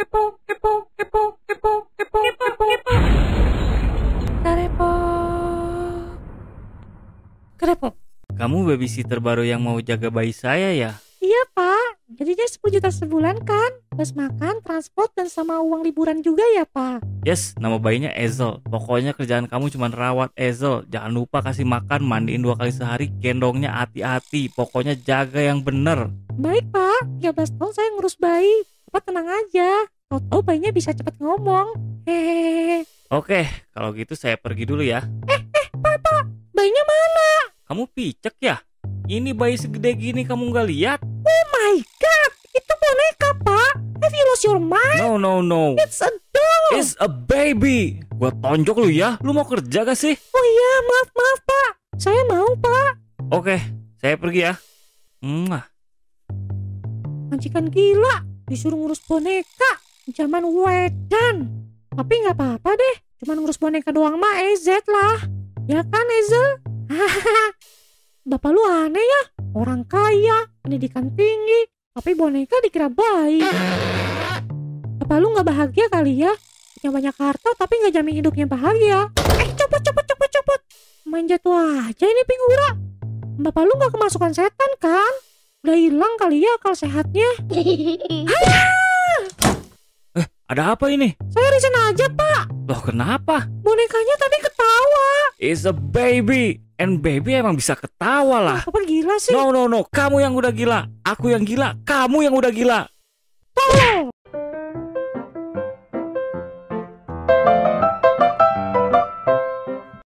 Kerepo. Kamu babysitter baru yang mau jaga bayi saya ya? Iya Pak, jadinya 10 juta sebulan kan? Plus makan, transport, dan sama uang liburan juga ya Pak? Yes, nama bayinya Ezel. Pokoknya kerjaan kamu cuma rawat Ezel. Jangan lupa kasih makan, mandiin 2 kali sehari, gendongnya hati-hati. Pokoknya jaga yang bener. Baik Pak, 13 tahun saya ngurus bayi. Bapak tenang aja, tahu-tahu bayinya bisa cepat ngomong. Hehehe. Oke, kalau gitu saya pergi dulu ya. Pak, bayinya mana? Kamu picek ya? Ini bayi segede gini kamu nggak lihat? Oh my god, itu boneka Pak. Have you lost your mind? No. It's a doll. It's a baby. Gua tonjok lu ya. Lu mau kerja gak sih? Oh iya, maaf Pak. Saya mau Pak. Oke, saya pergi ya. Majikan gila, disuruh ngurus boneka. Zaman wedan. Tapi nggak apa-apa deh. Cuman ngurus boneka doang mah EZ lah. Ya kan Ezel? Bapak lu aneh ya. Orang kaya, pendidikan tinggi, tapi boneka dikira bayi. Bapak lu nggak bahagia kali ya? Punya banyak harta tapi nggak jamin hidupnya bahagia. Copot. Main jatuh aja ini figura. Bapak lu nggak kemasukan setan kan? Udah hilang kali ya akal sehatnya. Ada apa ini? Saya resign aja Pak. Loh kenapa? Bonekanya tadi ketawa. It's a baby. And baby emang bisa ketawa lah. Bapak gila sih. No. Kamu yang udah gila. Aku yang gila. Kamu yang udah gila. Tolong.